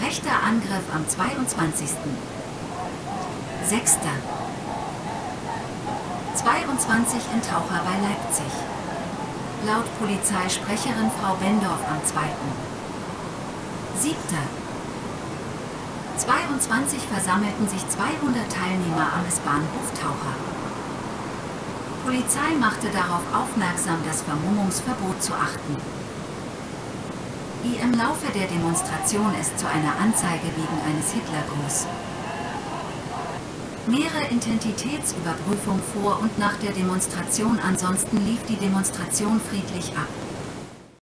Rechter Angriff am 22. 6. 22 in Taucher bei Leipzig. Laut Polizeisprecherin Frau Bendorf am 2. 7. 22 versammelten sich 200 Teilnehmer am S-Bahnhof Taucher. Polizei machte darauf aufmerksam, das Vermummungsverbot zu achten. Wie im Laufe der Demonstration es zu einer Anzeige wegen eines Hitlergruß. Mehrere Identitätsüberprüfung vor und nach der Demonstration, ansonsten lief die Demonstration friedlich ab.